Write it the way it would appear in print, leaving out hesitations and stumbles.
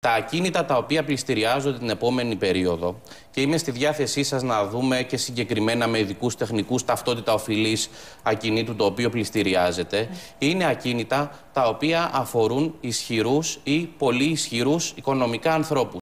Τα ακίνητα τα οποία πληστηριάζονται την επόμενη περίοδο, και είμαι στη διάθεσή σας να δούμε και συγκεκριμένα με ειδικούς τεχνικούς ταυτότητα οφειλής ακινήτου το οποίο πληστηριάζεται, είναι ακίνητα τα οποία αφορούν ισχυρούς ή πολύ ισχυρούς οικονομικά ανθρώπους.